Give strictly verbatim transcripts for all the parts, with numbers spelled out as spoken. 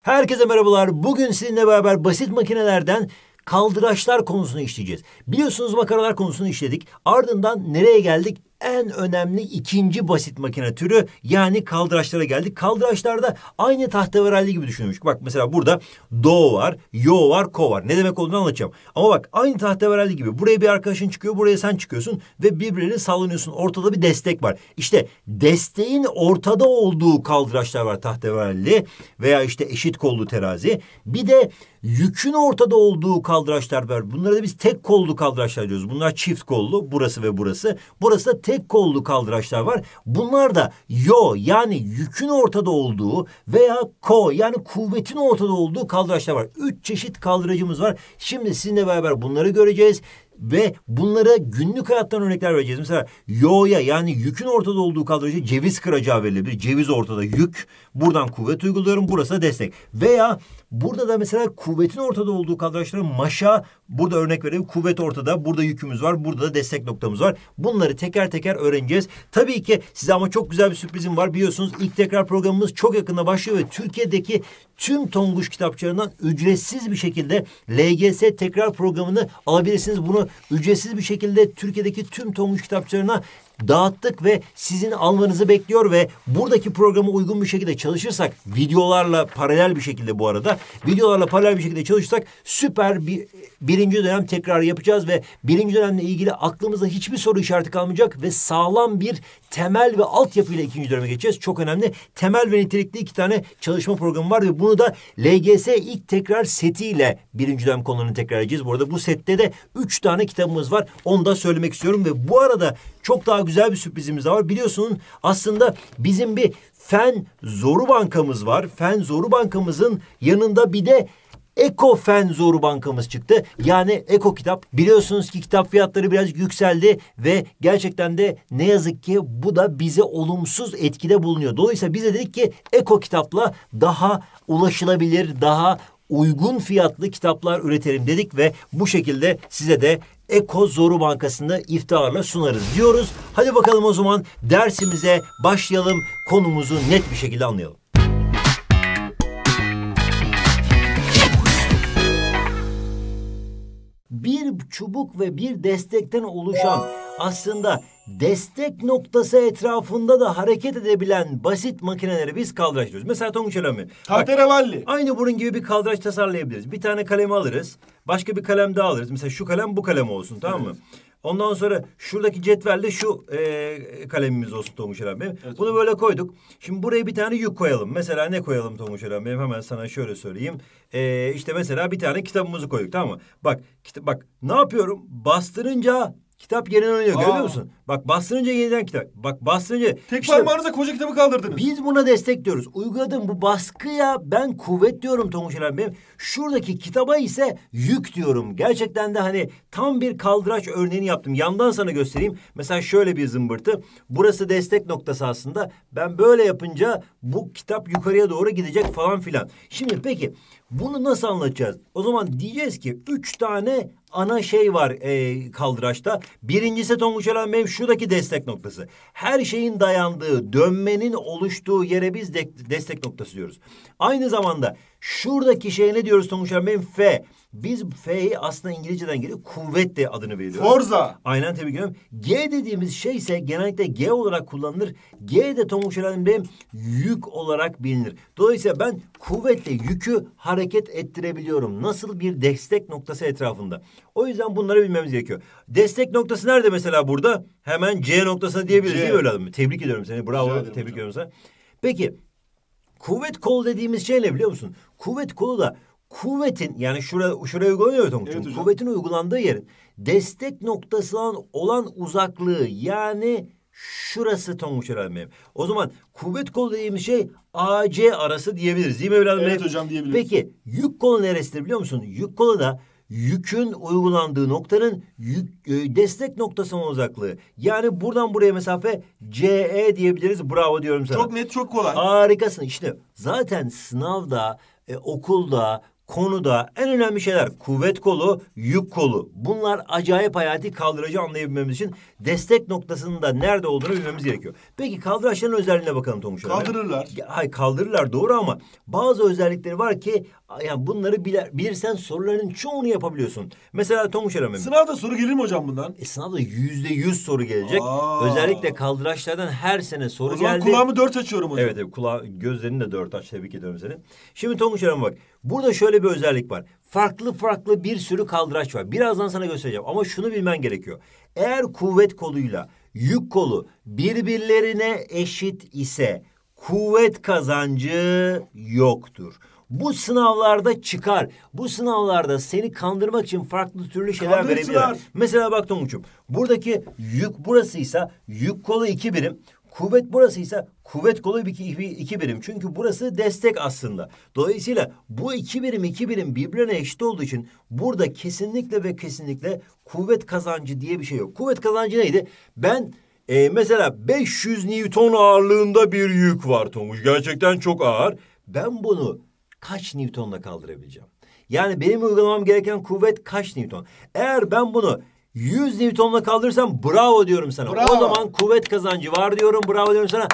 Herkese merhabalar. Bugün sizinle beraber basit makinelerden kaldıraçlar konusunu işleyeceğiz. Biliyorsunuz makaralar konusunu işledik. Ardından nereye geldik? En önemli ikinci basit makine türü yani kaldıraçlara geldik. Kaldıraçlarda aynı tahteverelli gibi düşünülmüş. Bak mesela burada do var, yo var, ko var. Ne demek olduğunu anlatacağım. Ama bak aynı tahteverelli gibi. Buraya bir arkadaşın çıkıyor, buraya sen çıkıyorsun ve birbirlerini sallanıyorsun. Ortada bir destek var. İşte desteğin ortada olduğu kaldıraçlar var tahteverelli veya işte eşit kollu terazi. Bir de yükün ortada olduğu kaldıraçlar var. Bunlara da biz tek kollu kaldıraçlar diyoruz. Bunlar çift kollu, burası ve burası. Burası da tek kollu kaldıraçlar var. Bunlar da yo yani yükün ortada olduğu veya ko yani kuvvetin ortada olduğu kaldıraçlar var. Üç çeşit kaldıracımız var. Şimdi sizinle beraber bunları göreceğiz. Ve bunlara günlük hayattan örnekler vereceğiz. Mesela yo'ya yani yükün ortada olduğu kaldıraca ceviz kıracağı verilebilir. Ceviz ortada yük. Buradan kuvvet uyguluyorum. Burası da destek. Veya burada da mesela kuvvetin ortada olduğu kaldıraçlara maşa, burada örnek verelim. Kuvvet ortada. Burada yükümüz var. Burada da destek noktamız var. Bunları teker teker öğreneceğiz. Tabii ki size ama çok güzel bir sürprizim var. Biliyorsunuz ilk tekrar programımız çok yakında başlıyor ve Türkiye'deki tüm Tonguç kitapçılarından ücretsiz bir şekilde L G S tekrar programını alabilirsiniz. Bunu ücretsiz bir şekilde Türkiye'deki tüm Tonguç kitapçılarına dağıttık ve sizin almanızı bekliyor ve buradaki programa uygun bir şekilde çalışırsak, videolarla paralel bir şekilde bu arada, videolarla paralel bir şekilde çalışırsak süper bir birinci dönem tekrar yapacağız ve birinci dönemle ilgili aklımızda hiçbir soru işareti kalmayacak ve sağlam bir temel ve altyapıyla ikinci döneme geçeceğiz. Çok önemli. Temel ve nitelikli iki tane çalışma programı var ve bunu da L G S ilk tekrar setiyle birinci dönem konularını tekrar edeceğiz. Bu arada bu sette de üç tane kitabımız var. Onu da söylemek istiyorum ve bu arada çok daha güzel bir sürprizimiz daha var. Biliyorsunuz aslında bizim bir fen zoru bankamız var. Fen zoru bankamızın yanında bir de Eko Fen Zoru bankamız çıktı. Yani Eko kitap. Biliyorsunuz ki kitap fiyatları biraz yükseldi ve gerçekten de ne yazık ki bu da bize olumsuz etkide bulunuyor. Dolayısıyla bize dedik ki Eko kitapla daha ulaşılabilir, daha uygun fiyatlı kitaplar üretelim dedik ve bu şekilde size de Eko Zoru Bankası'nı iftiharla sunarız diyoruz. Hadi bakalım o zaman dersimize başlayalım. Konumuzu net bir şekilde anlayalım. Bir çubuk ve bir destekten oluşan aslında destek noktası etrafında da hareket edebilen basit makineleri biz kaldıraç diyoruz. Mesela Tonguç Elami. Tahterevalli. Aynı bunun gibi bir kaldıraç tasarlayabiliriz. Bir tane kalemi alırız. Başka bir kalem daha alırız. Mesela şu kalem bu kalem olsun, tamam mı? Evet. Ondan sonra şuradaki cetvelde şu e, kalemimiz olsun Tonguç Eren Bey'im. Evet. Bunu böyle koyduk. Şimdi buraya bir tane yük koyalım. Mesela ne koyalım Tonguç Eren Bey'im? Hemen sana şöyle söyleyeyim. E, işte mesela bir tane kitabımızı koyduk, tamam mı? Bak, kita- bak ne yapıyorum? Bastırınca kitap yeniden oynuyor. Görüyor musun? Bak bastırınca yeniden kitap. Bak bastırınca... Tek işte, parmağınıza koca kitabı kaldırdınız. Biz buna destek diyoruz. Uyguladığım bu baskıya ben kuvvet diyorum Tonguç Eren Bey'im. Şuradaki kitaba ise yük diyorum. Gerçekten de hani tam bir kaldıraç örneğini yaptım. Yandan sana göstereyim. Mesela şöyle bir zımbırtı. Burası destek noktası aslında. Ben böyle yapınca bu kitap yukarıya doğru gidecek falan filan. Şimdi peki bunu nasıl anlatacağız? O zaman diyeceğiz ki üç tane ana şey var e, kaldıraçta. Birincisi Tonguç Eren Bey'im şuradaki destek noktası. Her şeyin dayandığı, dönmenin oluştuğu yere biz de, destek noktası diyoruz. Aynı zamanda şuradaki şeye ne diyoruz Tonguç Eren Bey'im? F. Biz F'yi aslında İngilizceden geliyor. Kuvvet de adını veriyoruz. Forza. Aynen, tebrik ediyorum. G dediğimiz şey ise genellikle G olarak kullanılır. G de Tonguç Eren Bey'im yük olarak bilinir. Dolayısıyla ben kuvvetle yükü hareket ettirebiliyorum. Nasıl bir destek noktası etrafında. O yüzden bunları bilmemiz gerekiyor. Destek noktası nerede mesela burada? Hemen C noktasına diyebiliriz değil mi öyle adam? Tebrik ediyorum seni. Bravo. Tebrik hocam. ediyorum sana. Peki kuvvet kolu dediğimiz şey ne biliyor musun? Kuvvet kolu da kuvvetin yani şuraya, şuraya uygulanıyor Tonguç'um. Evet, kuvvetin uygulandığı yerin destek noktasından olan uzaklığı yani şurası Tonguç Eren Bey'im. O zaman kuvvet kolu dediğimiz şey A C arası diyebiliriz değil mi evladım? Evet hocam, diyebiliriz. Peki yük kolu neresidir biliyor musun? Yük kolu da yükün uygulandığı noktanın yük, e, destek noktasına uzaklığı. Yani buradan buraya mesafe C E diyebiliriz. Bravo diyorum sana. Çok net, çok kolay. Harikasın. İşte zaten sınavda, e, okulda konuda en önemli şeyler kuvvet kolu, yük kolu. Bunlar acayip hayati kaldıracı anlayabilmemiz için destek noktasının da nerede olduğunu bilmemiz gerekiyor. Peki kaldıraçların özelliğine bakalım Tonguç abi. Kaldırırlar. Ya, hayır kaldırırlar doğru ama bazı özellikleri var ki yani bunları bilir, bilirsen soruların çoğunu yapabiliyorsun. Mesela Tonguç abi. Sınavda soru gelir mi hocam bundan? E, sınavda yüzde yüz soru gelecek. Aa. Özellikle kaldıraçlardan her sene soru O zaman geldi. kulağımı dört açıyorum hocam. Evet, evet kulağı, gözlerini de dört aç. Tebrik ediyorum seni. Şimdi Tonguç Hanım bak. Burada şöyle bir özellik var. Farklı farklı bir sürü kaldıraç var. Birazdan sana göstereceğim. Ama şunu bilmen gerekiyor. Eğer kuvvet koluyla yük kolu birbirlerine eşit ise kuvvet kazancı yoktur. Bu sınavlarda çıkar. Bu sınavlarda seni kandırmak için farklı türlü şeyler Kandırıcılar. verebilirler. Mesela bak Tonguç'um. Buradaki yük burasıysa yük kolu iki birim. Kuvvet burasıysa kuvvet kolu iki, iki, iki birim. Çünkü burası destek aslında. Dolayısıyla bu iki birim iki birim birbirine eşit olduğu için burada kesinlikle ve kesinlikle kuvvet kazancı diye bir şey yok. Kuvvet kazancı neydi? Ben e, mesela beş yüz Newton ağırlığında bir yük var Tonguç. Gerçekten çok ağır. Ben bunu kaç Newton'la kaldırabileceğim? Yani benim uygulamam gereken kuvvet kaç Newton? Eğer ben bunu yüz Newton'la kaldırırsam bravo diyorum sana. Bravo. O zaman kuvvet kazancı var diyorum. Bravo diyorum sana.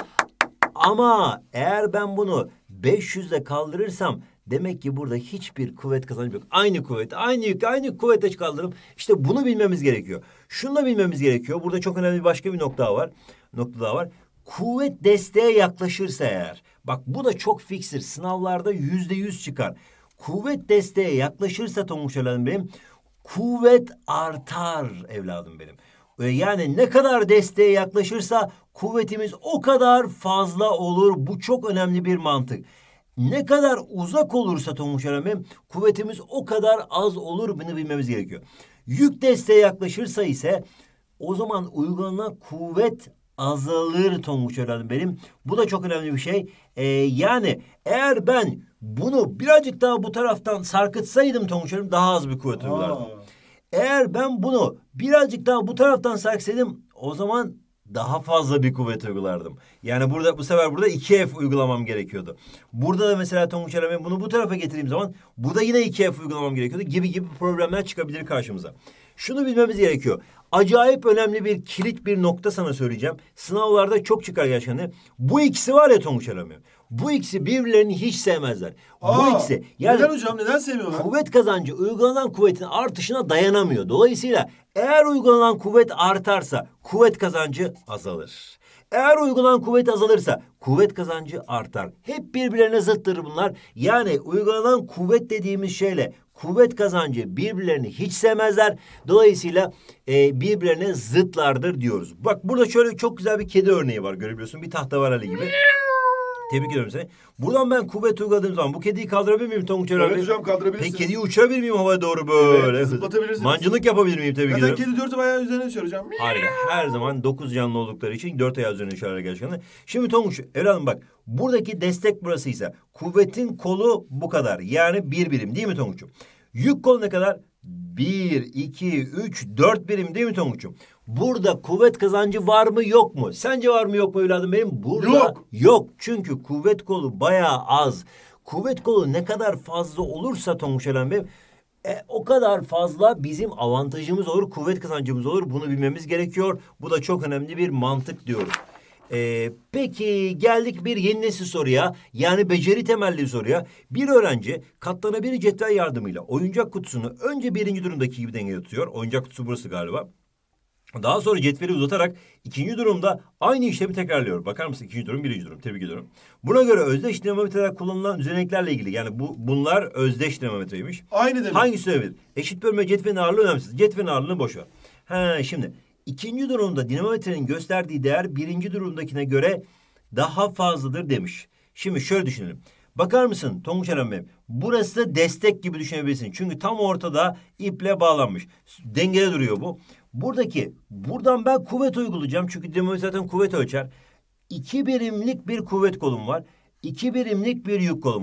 Ama eğer ben bunu beş yüzle kaldırırsam demek ki burada hiçbir kuvvet kazancı yok. Aynı kuvvet, aynı yük, aynı kuvvetle kaldırırım. İşte bunu bilmemiz gerekiyor. Şunu da bilmemiz gerekiyor. Burada çok önemli başka bir nokta var. Nokta daha var. Kuvvet desteğe yaklaşırsa eğer. Bak bu da çok fiksir. Sınavlarda yüzde yüz çıkar. Kuvvet desteğe yaklaşırsa Tonguç evladım benim, kuvvet artar evladım benim. Yani ne kadar desteğe yaklaşırsa kuvvetimiz o kadar fazla olur. Bu çok önemli bir mantık. Ne kadar uzak olursa Tonguç evladım kuvvetimiz o kadar az olur. Bunu bilmemiz gerekiyor. Yük desteğe yaklaşırsa ise o zaman uygulanan kuvvet azalır Tonguç evladım benim. Bu da çok önemli bir şey. Ee, yani eğer ben bunu birazcık daha bu taraftan sarkıtsaydım Tonguç evladım daha az bir kuvvet uygulardım. Eğer ben bunu birazcık daha bu taraftan sarksaydım o zaman daha fazla bir kuvvet uygulardım. Yani burada bu sefer burada iki F uygulamam gerekiyordu. Burada da mesela Tonguç evladım bunu bu tarafa getirdiğim zaman burada yine iki F uygulamam gerekiyordu gibi gibi problemler çıkabilir karşımıza. Şunu bilmemiz gerekiyor. Acayip önemli bir kilit bir nokta sana söyleyeceğim. Sınavlarda çok çıkar gerçekten. Bu ikisi var ya Tonguç evladım. Bu ikisi birbirlerini hiç sevmezler. Aa, bu ikisi yani neden hocam neden sevmiyorlar? kuvvet kazancı uygulanan kuvvetin artışına dayanamıyor. Dolayısıyla eğer uygulanan kuvvet artarsa kuvvet kazancı azalır. Eğer uygulanan kuvvet azalırsa kuvvet kazancı artar. Hep birbirlerine zıttır bunlar. Yani uygulanan kuvvet dediğimiz şeyle kuvvet kazancı birbirlerini hiç sevmezler. Dolayısıyla e, birbirlerine zıtlardır diyoruz. Bak burada şöyle çok güzel bir kedi örneği var görebiliyorsun. Bir tahtavarali gibi. Tebrik ediyorum seni. Buradan ben kuvvet uyguladığım zaman bu kediyi kaldırabilir miyim Tonguç Evren Evet Bey? hocam kaldırabilirsiniz. Peki kediyi uçurabilir miyim havaya doğru böyle? Evet, zıplatabilirsiniz. Mancınık yapabilir miyim? Tebrik Zaten ediyorum. kedi dört ayağı üzerine düşer hocam. Harika. Her zaman dokuz canlı oldukları için dört ayağı üzerine düşerler gerçekten. Şimdi Tonguç evladım bak. Buradaki destek burasıysa kuvvetin kolu bu kadar. Yani bir birim değil mi Tonguç'um? Yük kolu ne kadar? Bir, iki, üç, dört birim değil mi Tonguç'um? Burada kuvvet kazancı var mı yok mu? Sence var mı yok mu evladım benim? Burada Yok. Yok. Çünkü kuvvet kolu bayağı az. Kuvvet kolu ne kadar fazla olursa Tonguç evladım benim, E, o kadar fazla bizim avantajımız olur, kuvvet kazancımız olur. Bunu bilmemiz gerekiyor. Bu da çok önemli bir mantık diyoruz. Ee, peki geldik bir yeni nesil soruya. Yani beceri temelli soruya. Bir öğrenci katlanabilir cetvel yardımıyla oyuncak kutusunu önce birinci durumdaki gibi dengede tutuyor. Oyuncak kutusu burası galiba. Daha sonra cetveli uzatarak ikinci durumda aynı işlemi tekrarlıyor. Bakar mısın? İkinci durum, birinci durum. Tebrik ediyorum. Buna göre özdeş dinamometreler kullanılan düzeneklerle ilgili. Yani bu bunlar özdeş dinamometreymiş. Aynı demek. Hangisi önemlidir? Eşit bölme cetvelin ağırlığı önemsiz. Cetvelin ağırlığını boş ver. Ha, şimdi ikinci durumda dinamometrenin gösterdiği değer birinci durumdakine göre daha fazladır demiş. Şimdi şöyle düşünelim. Bakar mısın Tonguç Eren Bey? Burası destek gibi düşünebilirsin. Çünkü tam ortada iple bağlanmış. Dengede duruyor bu. Buradaki, buradan ben kuvvet uygulayacağım. Çünkü dinamometre zaten kuvvet ölçer. İki birimlik bir kuvvet kolum var. İki birimlik bir yük kolum var.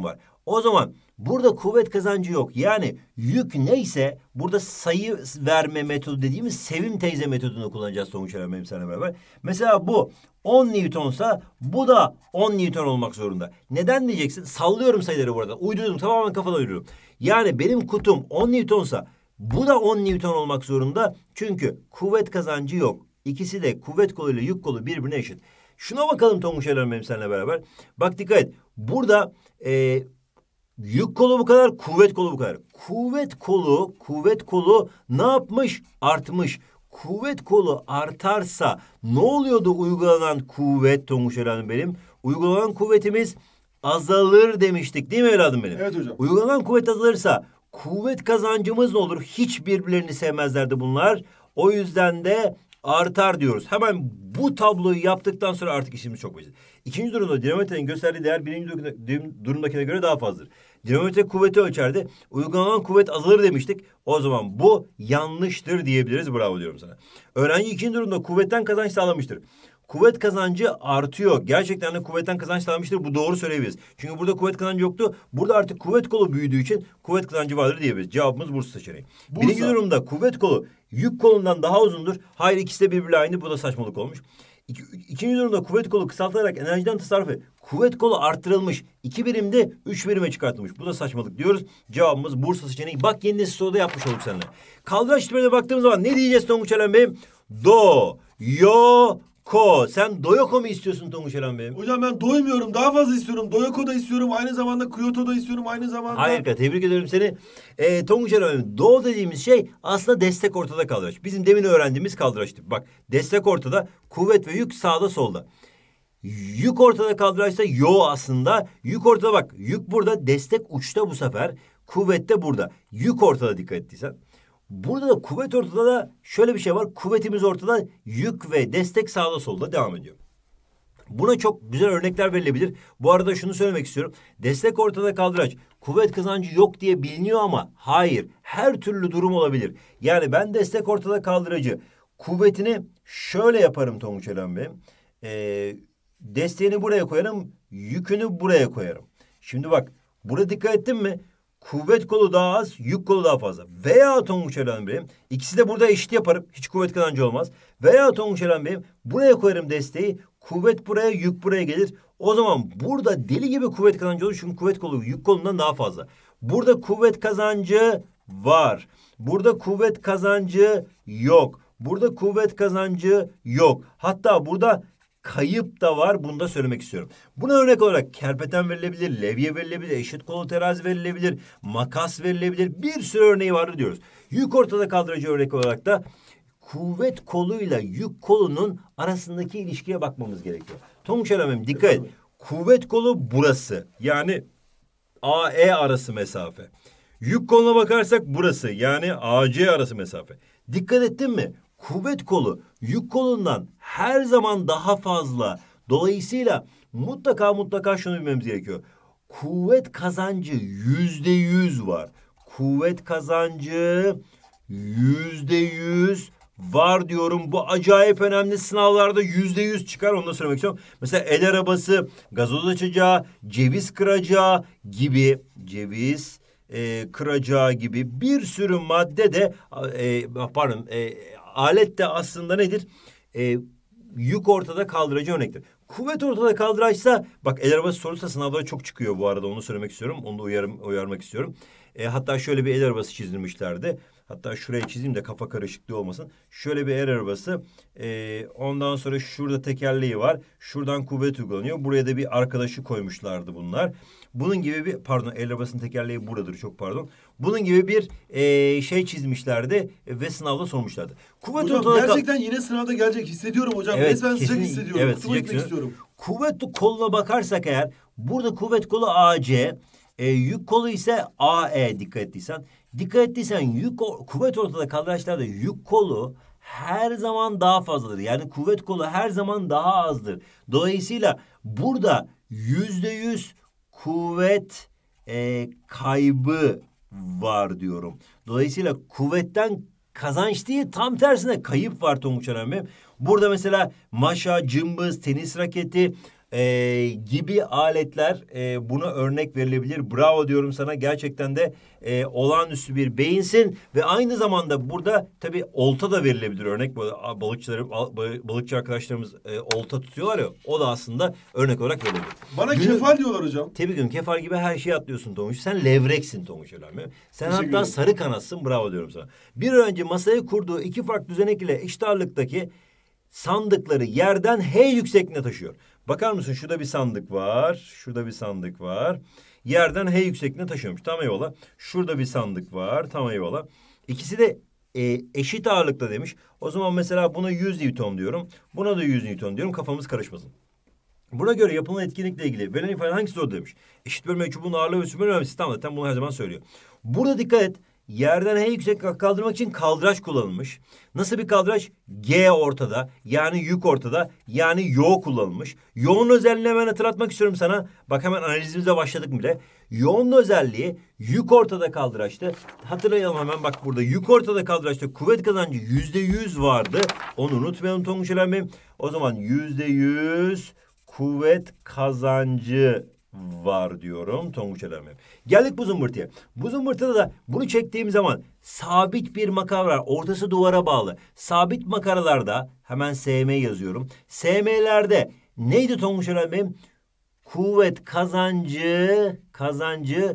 O zaman burada kuvvet kazancı yok. Yani yük neyse burada sayı verme metodu dediğimiz Sevim teyze metodunu kullanacağız Tonguç Eren benim seninle beraber. Mesela bu on Newton'sa bu da on Newton olmak zorunda. Neden diyeceksin? Sallıyorum sayıları burada. Uydurdum, tamamen kafada uyduruyorum. Yani benim kutum on Newton'sa bu da on Newton olmak zorunda. Çünkü kuvvet kazancı yok. İkisi de kuvvet koluyla yük kolu birbirine eşit. Şuna bakalım Tonguç Eren benim seninle beraber. Bak dikkat et. Burada e, yük kolu bu kadar, kuvvet kolu bu kadar. Kuvvet kolu, kuvvet kolu ne yapmış? Artmış. Kuvvet kolu artarsa ne oluyordu uygulanan kuvvet Tonguç Eren benim? Uygulanan kuvvetimiz azalır demiştik değil mi evladım benim? Evet hocam. Uygulanan kuvvet azalırsa kuvvet kazancımız ne olur? Hiç birbirlerini sevmezlerdi bunlar. O yüzden de artar diyoruz. Hemen bu tabloyu yaptıktan sonra artık işimiz çok basit. İkinci durumda dinamometrenin gösterdiği değer birinci durumdakine göre daha fazladır. Dinamometre kuvveti ölçerdi. Uygulanan kuvvet azalır demiştik. O zaman bu yanlıştır diyebiliriz. Bravo diyorum sana. Öğrenci ikinci durumda kuvvetten kazanç sağlamıştır. Kuvvet kazancı artıyor. Gerçekten de kuvvetten kazanç sağlamıştır. Bu doğru söyleyebiliriz. Çünkü burada kuvvet kazancı yoktu. Burada artık kuvvet kolu büyüdüğü için kuvvet kazancı vardır diyebiliriz. Cevabımız Bursa seçeneği. Bursa. Birinci durumda kuvvet kolu yük kolundan daha uzundur. Hayır, ikisi de birbiriyle aynı. Bu da saçmalık olmuş. İki, ikinci durumda kuvvet kolu kısaltılarak enerjiden tasarrufu. Kuvvet kolu arttırılmış. iki birimde üç birime çıkartılmış. Bu da saçmalık diyoruz. Cevabımız Bursa seçeneği. Bak yeni nesil soruda yapmış olduk seninle. Kaldıraç tiplerine baktığımız zaman ne diyeceğiz Tonguç Eren Bey'im? Do, yo, ko. Sen doyoko mu istiyorsun Tonguç Eren Bey'im? Hocam ben doymuyorum. Daha fazla istiyorum. Doyoko da istiyorum. Aynı zamanda Kyoto da istiyorum. Aynı zamanda... Harika, tebrik ederim seni. Ee, Tonguç Eren Bey'im, do dediğimiz şey aslında destek ortada kaldıraç. Bizim demin öğrendiğimiz kaldıraç tipi. Bak, destek ortada, kuvvet ve yük sağda solda. Yük ortada kaldıraçsa yo aslında. Yük ortada bak. Yük burada, destek uçta bu sefer. Kuvvet de burada. Yük ortada dikkat ettiysen. Burada da kuvvet ortada da şöyle bir şey var. Kuvvetimiz ortada, yük ve destek sağda solda devam ediyor. Buna çok güzel örnekler verilebilir. Bu arada şunu söylemek istiyorum. Destek ortada kaldıraç, kuvvet kazancı yok diye biliniyor ama hayır. Her türlü durum olabilir. Yani ben destek ortada kaldıracı kuvvetini şöyle yaparım Tonguç Eren Bey. Ee, desteğini buraya koyarım, yükünü buraya koyarım. Şimdi bak, burada dikkat ettin mi? Kuvvet kolu daha az, yük kolu daha fazla. Veya Tonguç Eren Bey'im, ikisi de burada eşit yaparım. Hiç kuvvet kazancı olmaz. Veya Tonguç Eren Bey'im, buraya koyarım desteği. Kuvvet buraya, yük buraya gelir. O zaman burada deli gibi kuvvet kazancı olur. Çünkü kuvvet kolu yük kolundan daha fazla. Burada kuvvet kazancı var. Burada kuvvet kazancı yok. Burada kuvvet kazancı yok. Hatta burada kayıp da var. Bunu da söylemek istiyorum. Buna örnek olarak kerpeten verilebilir, levye verilebilir, eşit kolu terazi verilebilir, makas verilebilir. Bir sürü örneği vardır diyoruz. Yük ortada kaldırıcı örnek olarak da kuvvet koluyla yük kolunun arasındaki ilişkiye bakmamız gerekiyor. Tonguç Eren dikkat et. Kuvvet kolu burası. Yani A E arası mesafe. Yük koluna bakarsak burası. Yani A C arası mesafe. Dikkat ettin mi? Kuvvet kolu yük kolundan her zaman daha fazla. Dolayısıyla mutlaka mutlaka şunu bilmemiz gerekiyor. Kuvvet kazancı yüzde yüz var. Kuvvet kazancı yüzde yüz var diyorum. Bu acayip önemli, sınavlarda yüzde yüz çıkar, onu da söylemek istiyorum. Mesela el arabası, gazoz açacağı, ceviz kıracağı gibi, ceviz e, kıracağı gibi bir sürü madde de e, pardon e, alet de aslında nedir? E, yük ortada kaldırıcı örnektir. Kuvvet ortada kaldıraçsa, bak el arabası sorusu sınavlara çok çıkıyor bu arada, onu söylemek istiyorum. Onu da uyarım, uyarmak istiyorum. E, hatta şöyle bir el arabası çizilmişlerdi. Hatta şuraya çizeyim de kafa karışıklığı olmasın. Şöyle bir el arabası. E, ondan sonra şurada tekerleği var. Şuradan kuvvet uygulanıyor. Buraya da bir arkadaşı koymuşlardı bunlar. Bunun gibi bir, pardon, el arabasının tekerleği buradadır, çok pardon. Bunun gibi bir e, şey çizmişlerdi ve sınavda sormuşlardı. Kuvvet Hocam ortada gerçekten yine sınavda gelecek hissediyorum hocam. Evet, Resmen sıcak kesin- hissediyorum. evet, Kutuma sıcak gitmek hissediyorum. istiyorum. Kuvvet koluna bakarsak eğer, burada kuvvet kolu A C, e, yük kolu ise A E dikkat ettiysen. Dikkat ettiysen yük, kuvvet ortada kaldıraçlarda yük kolu her zaman daha fazladır. Yani kuvvet kolu her zaman daha azdır. Dolayısıyla burada yüzde yüz kuvvet e, kaybı var diyorum. Dolayısıyla kuvvetten kazanç değil, tam tersine kayıp var Tonguç Eren Bey. Burada mesela maşa, cımbız, tenis raketi, e, gibi aletler e, buna örnek verilebilir. Bravo diyorum sana. Gerçekten de e, olağanüstü bir beyinsin ve aynı zamanda burada tabii olta da verilebilir örnek. Balıkçılarım, balıkçı arkadaşlarımız e, olta tutuyorlar ya. O da aslında örnek olarak verilebilir. Bana Günü, kefal diyorlar hocam. Tabii ki kefal gibi her şeyi atlıyorsun Tonguç. Sen levreksin Tonguç Önemli. Sen hatta sarı kanatsın. Bravo diyorum sana. Bir önce masaya kurduğu iki farklı düzenek ile eşit ağırlıktaki sandıkları yerden H yüksekliğine taşıyor. Bakar mısın? Şurada bir sandık var. Şurada bir sandık var. Yerden H yüksekliğine taşıyormuş. Tam eyvallah. Şurada bir sandık var. Tam eyvallah. İkisi de e, eşit ağırlıkta demiş. O zaman mesela buna yüz Newton diyorum. Buna da yüz Newton diyorum. Kafamız karışmasın. Buna göre yapılan etkinlikle ilgili verilen ifade hangisi doğru demiş. Eşit bölme çubuğun ağırlığı ve sürme önemlisi. Tamam, zaten bunu her zaman söylüyor. Burada dikkat et. Yerden H yüksek kaldırmak için kaldıraç kullanılmış. Nasıl bir kaldıraç? G ortada. Yani yük ortada. Yani yoğun kullanılmış. Yoğun özelliğini hemen hatırlatmak istiyorum sana. Bak hemen analizimize başladık bile. Yoğun özelliği yük ortada kaldıraçtı. Hatırlayalım hemen bak burada. Yük ortada kaldıraçta kuvvet kazancı yüzde yüz vardı. Onu unutmayalım Tonguç Eren. O zaman yüzde yüz kuvvet kazancı var diyorum Tonguç Eren. Geldik bu zımbırtıya. Bu zımbırtıda da bunu çektiğim zaman sabit bir makara var. Ortası duvara bağlı. Sabit makaralarda hemen S M yazıyorum. S M'lerde neydi Tonguç Eren? Kuvvet kazancı kazancı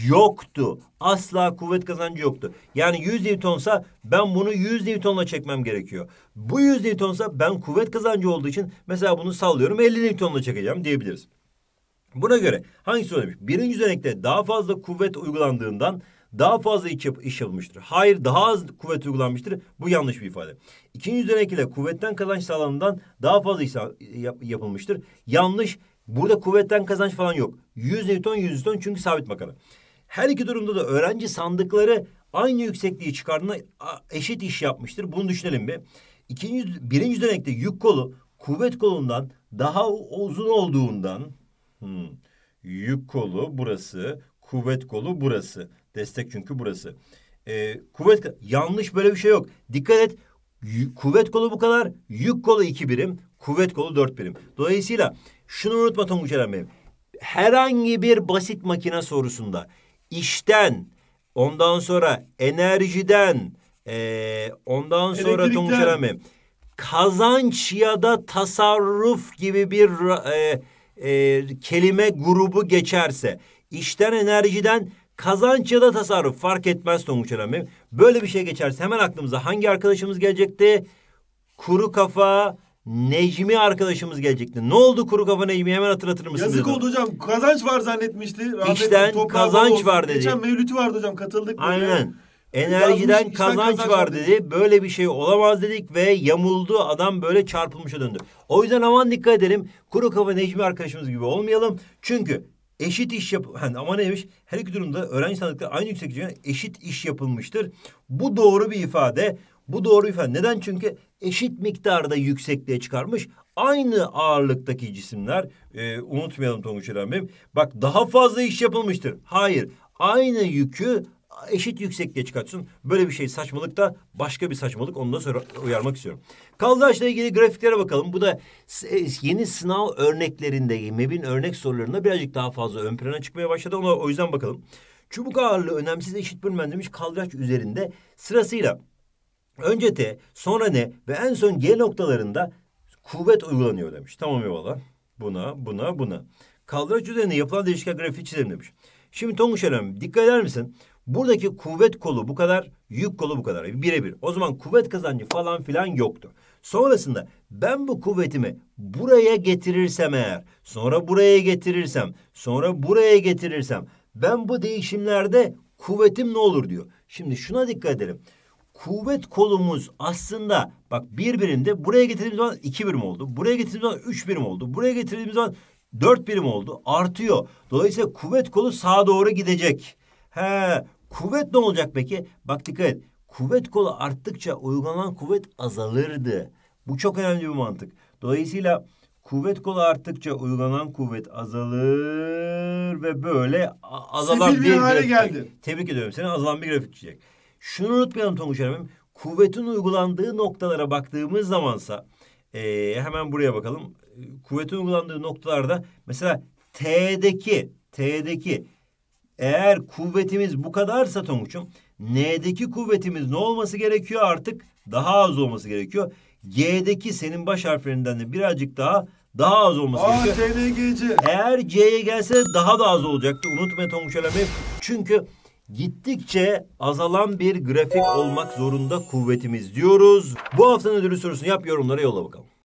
yoktu. Asla kuvvet kazancı yoktu. Yani yüz Newton'sa ben bunu yüz Newton'la çekmem gerekiyor. Bu yüz Newton'sa ben kuvvet kazancı olduğu için mesela bunu sallıyorum elli Newton'la çekeceğim diyebiliriz. Buna göre hangisi önemli? Birinci düzenekte daha fazla kuvvet uygulandığından daha fazla iş, yap iş yapılmıştır. Hayır, daha az kuvvet uygulanmıştır. Bu yanlış bir ifade. İkinci düzenek ile kuvvetten kazanç sağlandığından daha fazla iş yap yapılmıştır. Yanlış. Burada kuvvetten kazanç falan yok. yüz Newton yüz Newton çünkü sabit makara. Her iki durumda da öğrenci sandıkları aynı yüksekliği çıkardığında eşit iş yapmıştır. Bunu düşünelim bir. İkinci, birinci düzenekte yük kolu kuvvet kolundan daha uzun olduğundan hmm, yük kolu burası, kuvvet kolu burası. Destek çünkü burası. Ee, kuvvet yanlış, böyle bir şey yok. Dikkat et. Kuvvet kolu bu kadar, yük kolu iki birim, kuvvet kolu dört birim. Dolayısıyla şunu unutma Tonguç Eren Bey. Herhangi bir basit makine sorusunda işten, ondan sonra enerjiden, ee, ondan sonra Tonguç Eren Bey kazanç ya da tasarruf gibi bir e, e, kelime grubu geçerse, işten, enerjiden, kazanç ya da tasarruf fark etmez Tonguç Eren Bey. Böyle bir şey geçerse hemen aklımıza hangi arkadaşımız gelecekti? Kuru kafa Necmi arkadaşımız gelecekti. Ne oldu kuru kafa Necmi? Hemen hatırlatır mısın? Yazık oldu hocam. Kazanç var zannetmişti. İşten kazanç var dedi. Geçen mevlütü vardı hocam. Katıldık. Aynen. Enerjiden Yazmış, kazanç, kazanç var dedi. dedi. Böyle bir şey olamaz dedik ve yamuldu. Adam böyle çarpılmışa döndü. O yüzden aman dikkat edelim. Kuru kafa Necmi arkadaşımız gibi olmayalım. Çünkü eşit iş yap... Yani ama neymiş? Her iki durumda öğrenci sandıkları aynı yüksekliğe eşit iş yapılmıştır. Bu doğru bir ifade. Bu doğru ifade. Neden? Çünkü eşit miktarda yüksekliğe çıkarmış. Aynı ağırlıktaki cisimler. E, unutmayalım Tonguç Eren Bey. Bak daha fazla iş yapılmıştır. Hayır. Aynı yükü eşit yüksekliğe çıkartsın. Böyle bir şey saçmalık da başka bir saçmalık. Onu da sonra uyarmak istiyorum. Kaldıraçla ilgili grafiklere bakalım. Bu da yeni sınav örneklerinde, MEB'in örnek sorularında birazcık daha fazla ön plana çıkmaya başladı. Ona o yüzden bakalım. Çubuk ağırlığı önemsiz eşit bölmen demiş kaldıraç üzerinde sırasıyla önce T, sonra N ve en son G noktalarında kuvvet uygulanıyor demiş. Tamam eyvallah. Buna, buna, buna. Kaldıraç üzerinde yapılan değişken grafiği çizelim demiş. Şimdi Tonguç Eren dikkat eder misin? Buradaki kuvvet kolu bu kadar, yük kolu bu kadar. Birebir. O zaman kuvvet kazancı falan filan yoktu. Sonrasında ben bu kuvvetimi buraya getirirsem eğer, sonra buraya getirirsem, sonra buraya getirirsem, ben bu değişimlerde kuvvetim ne olur diyor. Şimdi şuna dikkat edelim. Kuvvet kolumuz aslında bak bir birimde, buraya getirdiğimiz zaman iki birim oldu. Buraya getirdiğimiz zaman üç birim oldu. Buraya getirdiğimiz zaman dört birim oldu. Artıyor. Dolayısıyla kuvvet kolu sağa doğru gidecek. He, kuvvet ne olacak peki? Bak dikkat et. Kuvvet kolu arttıkça uygulanan kuvvet azalırdı. Bu çok önemli bir mantık. Dolayısıyla kuvvet kolu arttıkça uygulanan kuvvet azalır ve böyle azalan Sefil bir, bir hale grafik. geldi. Tebrik ediyorum seni. Azalan bir grafik çizecek. Şunu unutmayalım Tonguç Hanım. Kuvvetin uygulandığı noktalara baktığımız zamansa ee, hemen buraya bakalım. kuvvetin uygulandığı noktalarda mesela T'deki T'deki eğer kuvvetimiz bu kadarsa Tonguç'um, N'deki kuvvetimiz ne olması gerekiyor artık? Daha az olması gerekiyor. G'deki senin baş harflerinden de birazcık daha daha az olması Aa, gerekiyor. T N G C. Eğer C'ye gelse daha da az olacaktı. Unutma Tonguç Elemi. Çünkü gittikçe azalan bir grafik olmak zorunda kuvvetimiz diyoruz. Bu haftanın ödülü sorusunu yap, yorumlara yolla bakalım.